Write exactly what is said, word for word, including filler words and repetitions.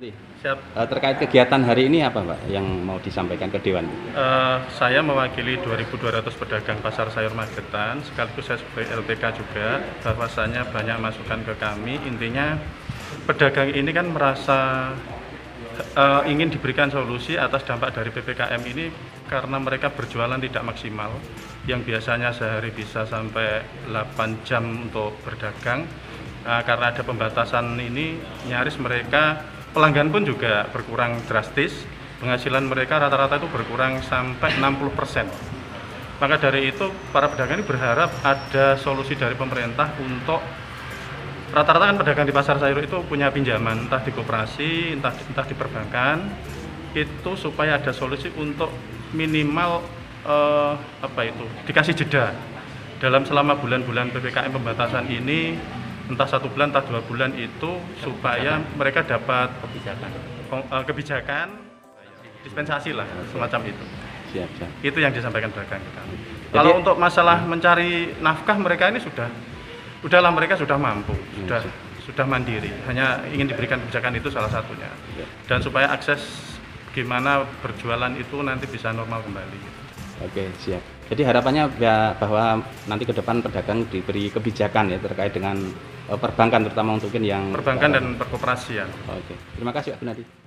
Siap. Uh, terkait kegiatan hari ini apa Pak yang mau disampaikan ke Dewan? Uh, saya mewakili dua ribu dua ratus pedagang pasar sayur Magetan, sekaligus saya sebagai L P K juga, bahwasanya banyak masukan ke kami. Intinya pedagang ini kan merasa uh, ingin diberikan solusi atas dampak dari P P K M ini karena mereka berjualan tidak maksimal, yang biasanya sehari bisa sampai delapan jam untuk berdagang. Nah, karena ada pembatasan ini, nyaris mereka, pelanggan pun juga berkurang drastis, penghasilan mereka rata-rata itu berkurang sampai enam puluh persen. Maka dari itu, para pedagang ini berharap ada solusi dari pemerintah untuk, rata-rata kan pedagang di pasar sayur itu punya pinjaman, entah di koperasi, entah, entah di perbankan, itu supaya ada solusi untuk minimal, eh, apa itu, dikasih jeda. Dalam selama bulan-bulan P P K M pembatasan ini, entah satu bulan, entah dua bulan itu supaya mereka dapat kebijakan, kebijakan dispensasi lah, semacam itu. Siap, siap. Itu yang disampaikan pedagang ke kami. Kalau untuk masalah mencari nafkah, mereka ini sudah, udahlah mereka sudah mampu, sudah sudah mandiri. Hanya ingin diberikan kebijakan itu salah satunya. Dan supaya akses gimana berjualan itu nanti bisa normal kembali. Oke, siap. Jadi harapannya ya bahwa nanti ke depan pedagang diberi kebijakan ya terkait dengan uh, perbankan, terutama untuk yang perbankan uh, dan perkoperasian. Oke, terima kasih Pak Gunadi.